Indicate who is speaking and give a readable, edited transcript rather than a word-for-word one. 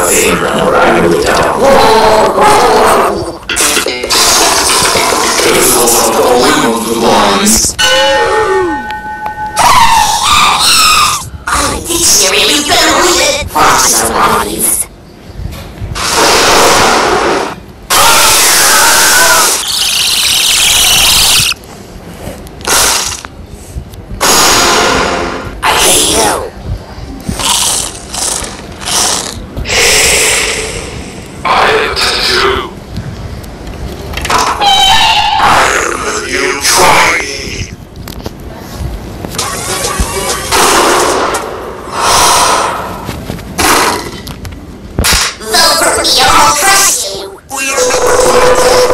Speaker 1: a favor, or I really don't. This was a going of the ones.
Speaker 2: Dictionary, you better read it! Fossil I hate you!
Speaker 3: I am Pt.2. I am the new trainee.
Speaker 2: Vote for me or I'll crush you!